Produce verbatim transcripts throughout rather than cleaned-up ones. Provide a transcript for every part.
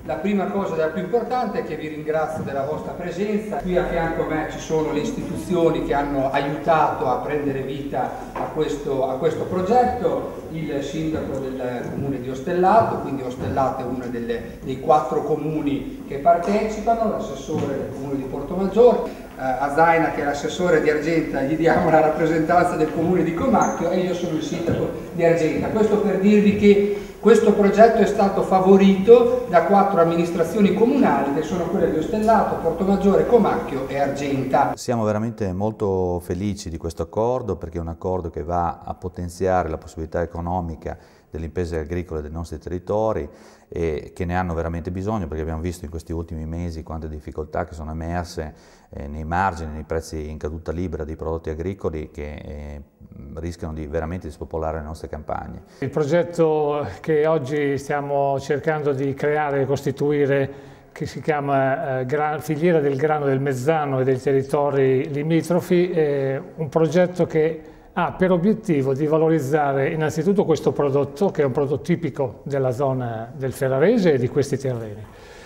La prima cosa, la più importante, è che vi ringrazio della vostra presenza. Qui a fianco a me ci sono le istituzioni che hanno aiutato a prendere vita a questo, a questo progetto, il sindaco del comune di Ostellato, quindi Ostellato è uno delle, dei quattro comuni che partecipano, l'assessore del comune di Portomaggiore, eh, a Zaina che è l'assessore di Argenta, gli diamo la rappresentanza del comune di Comacchio e io sono il sindaco di Argenta. Questo per dirvi che questo progetto è stato favorito da quattro amministrazioni comunali che sono quelle di Ostellato, Portomaggiore, Comacchio e Argenta. Siamo veramente molto felici di questo accordo perché è un accordo che va a potenziare la possibilità economica delle imprese agricole dei nostri territori e che ne hanno veramente bisogno, perché abbiamo visto in questi ultimi mesi quante difficoltà che sono emerse eh, nei margini, nei prezzi in caduta libera dei prodotti agricoli che eh, rischiano di veramente di spopolare le nostre campagne. Il progetto che oggi stiamo cercando di creare e costituire, che si chiama eh, Filiera del grano del Mezzano e dei territori limitrofi, è un progetto che ha per obiettivo di valorizzare innanzitutto questo prodotto, che è un prodotto tipico della zona del Ferrarese e di questi terreni,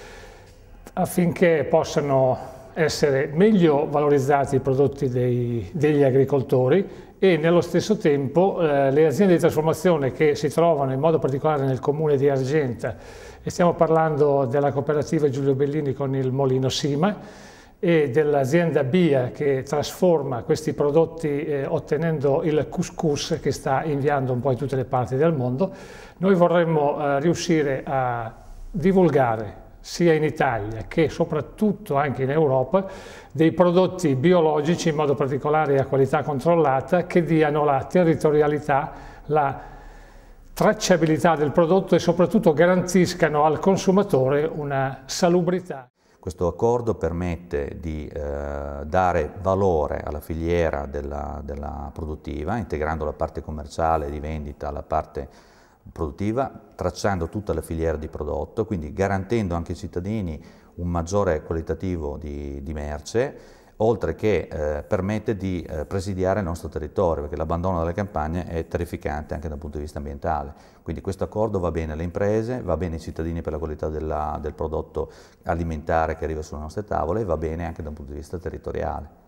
affinché possano essere meglio valorizzati i prodotti dei, degli agricoltori e nello stesso tempo eh, le aziende di trasformazione che si trovano in modo particolare nel comune di Argenta, e stiamo parlando della cooperativa Giulio Bellini con il Molino Sima e dell'azienda Bia che trasforma questi prodotti eh, ottenendo il couscous che sta inviando un po' in tutte le parti del mondo. Noi vorremmo eh, riuscire a divulgare sia in Italia che soprattutto anche in Europa dei prodotti biologici, in modo particolare a qualità controllata, che diano la territorialità, la tracciabilità del prodotto e soprattutto garantiscano al consumatore una salubrità. Questo accordo permette di eh, dare valore alla filiera della, della produttiva, integrando la parte commerciale di vendita alla parte produttiva, tracciando tutta la filiera di prodotto, quindi garantendo anche ai cittadini un maggiore qualitativo di, di merce, oltre che eh, permette di eh, presidiare il nostro territorio, perché l'abbandono delle campagne è terrificante anche dal punto di vista ambientale. Quindi questo accordo va bene alle imprese, va bene ai cittadini per la qualità della, del prodotto alimentare che arriva sulle nostre tavole e va bene anche da un punto di vista territoriale.